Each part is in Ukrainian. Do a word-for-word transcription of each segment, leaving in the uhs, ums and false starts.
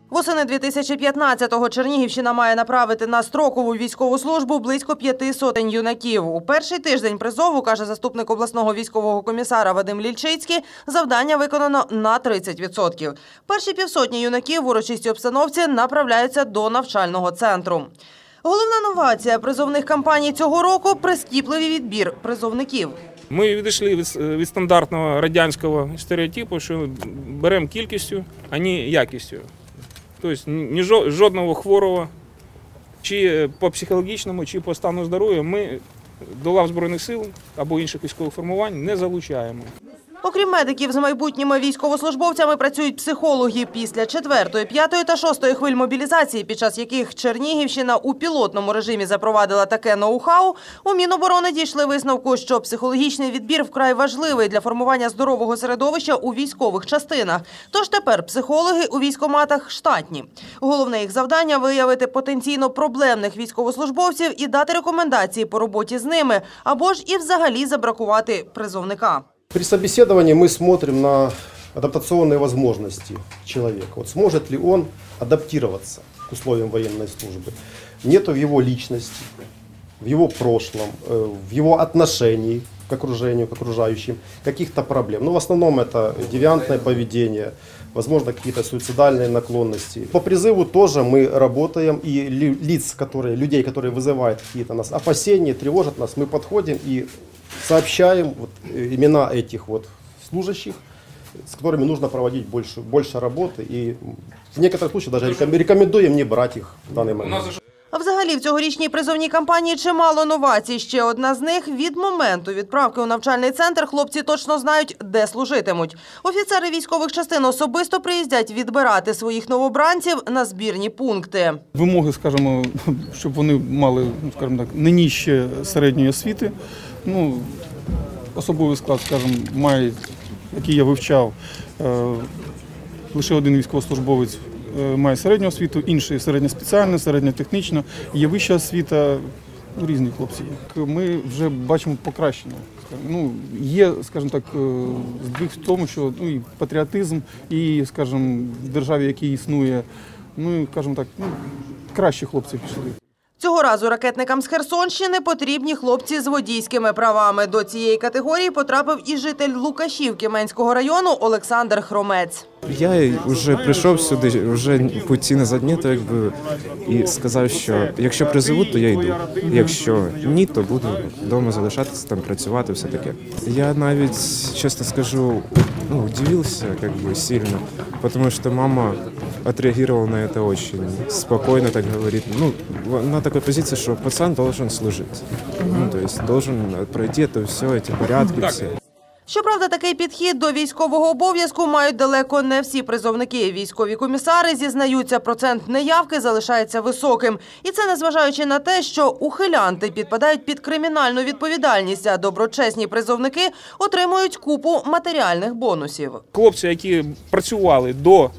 Восени дві тисячі п'ятнадцятого Чернігівщина має направити на строкову військову службу близько п'яти сотень юнаків. У перший тиждень призову, каже заступник обласного військового комісара Вадим Лільчицький, завдання виконано на тридцять відсотків. Перші півсотні юнаків в урочистій обстановці направляються до навчального центру. Головна новація призовних кампаній цього року – прискіпливий відбір призовників. Ми відійшли від, від стандартного радянського стереотипу, що беремо кількістю, а не якістю. Тобто ні жодного хворого, чи по психологічному, чи по стану здоров'я ми до лав Збройних сил або інших військових формувань не залучаємо. Окрім медиків, з майбутніми військовослужбовцями працюють психологи. Після четвертої, п'ятої та шостої хвиль мобілізації, під час яких Чернігівщина у пілотному режимі запровадила таке ноу-хау, у Міноборони дійшли висновку, що психологічний відбір вкрай важливий для формування здорового середовища у військових частинах. Тож тепер психологи у військкоматах штатні. Головне їх завдання – виявити потенційно проблемних військовослужбовців і дати рекомендації по роботі з ними, або ж і взагалі забракувати призовника. При собеседовании мы смотрим на адаптационные возможности человека. Вот сможет ли он адаптироваться к условиям военной службы. Нету в его личности, в его прошлом, в его отношении к окружению, к окружающим каких-то проблем. Но в основном это девиантное поведение, возможно, какие-то суицидальные наклонности. По призыву тоже мы работаем, и лиц, которые, людей, которые вызывают какие-то нас опасения, тревожат нас, мы подходим и сообщаем вот имена этих вот служащих, с которыми нужно проводить больше, больше работы. И в некоторых случаях даже рекомендуем не брать их в данный момент. А взагалі в цьогорічній призовній кампанії чимало новацій. Ще одна з них – від моменту відправки у навчальний центр хлопці точно знають, де служитимуть. Офіцери військових частин особисто приїздять відбирати своїх новобранців на збірні пункти. Вимоги, скажімо, щоб вони мали, скажімо так, не нижче середньої освіти. Ну, особовий склад, скажімо, має, який я вивчав, лише один військовослужбовець має середню освіту, інший середньоспеціальну, середньотехнічну, є вища освіта, ну, різні хлопці. Ми вже бачимо покращення. Ну, є, скажімо так, здвиг в тому, що ну, і патріотизм, і, скажімо, в державі, якій існує, ну, скажімо так, ну, кращі хлопці пішли. Цього разу ракетникам з Херсонщини потрібні хлопці з водійськими правами. До цієї категорії потрапив і житель Лукашівки Менського району Олександр Хромець. Я вже прийшов сюди, вже путі назад ні, то якби, і сказав, що якщо призовуть, то я йду. Якщо ні, то буду вдома залишатися, там працювати, все таке. Я навіть, чесно скажу, ну, удивився, как бы, сильно, потому что мама отреагировала на это очень спокойно, так говорит. Ну, на такой позиции, что пацан должен служить. Ну, то есть должен пройти это все, эти порядки все. Щоправда, такий підхід до військового обов'язку мають далеко не всі призовники. Військові комісари зізнаються, процент неявки залишається високим. І це незважаючи на те, що ухилянти підпадають під кримінальну відповідальність, а доброчесні призовники отримують купу матеріальних бонусів. Хлопці, які працювали до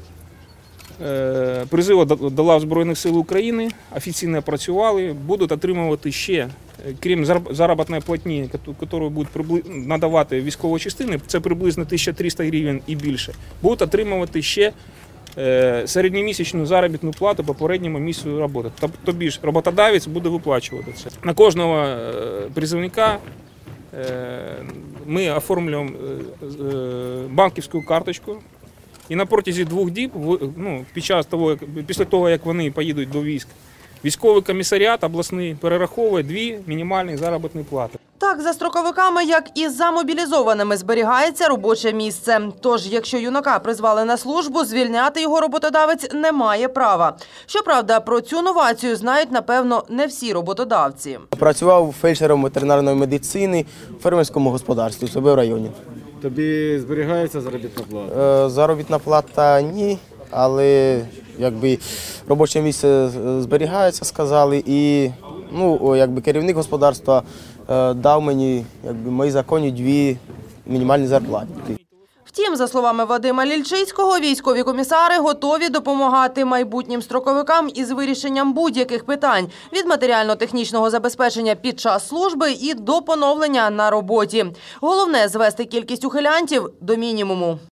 е, призиву до лав Збройних сил України, офіційно працювали, будуть отримувати ще, крім заробітної платні, яку будуть надавати військові частини, це приблизно тисяча триста гривень і більше, будуть отримувати ще середньомісячну заробітну плату по попередньому місцю роботи. Тобто ж роботодавець буде виплачувати це. На кожного призовника ми оформлюємо банківську карточку. І на протязі двох діб, ну, під час того, після того, як вони поїдуть до військ, військовий комісаріат обласний перераховує дві мінімальні заробітні плати. Так, за строковиками, як і за мобілізованими, зберігається робоче місце. Тож, якщо юнака призвали на службу, звільняти його роботодавець не має права. Щоправда, про цю новацію знають, напевно, не всі роботодавці. Працював фельдшером ветеринарної медицини в фермерському господарстві у себе в районі. Тобі зберігається заробітна плата? Заробітна плата – ні, але якби робоче місце зберігається, сказали, і ну, якби керівник господарства дав мені якби мої законні дві мінімальні зарплати. Втім, за словами Вадима Лільчицького, військові комісари готові допомагати майбутнім строковикам із вирішенням будь-яких питань – від матеріально-технічного забезпечення під час служби і до поновлення на роботі. Головне – звести кількість ухилянтів до мінімуму.